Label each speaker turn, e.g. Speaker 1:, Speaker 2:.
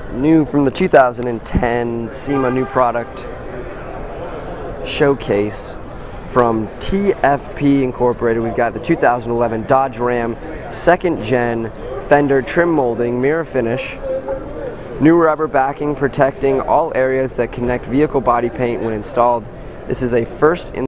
Speaker 1: New from the 2010 SEMA new product showcase from TFP Incorporated. We've got the 2011 Dodge Ram 2nd Gen Fender trim molding, mirror finish, new rubber backing protecting all areas that connect vehicle body paint when installed. This is a first in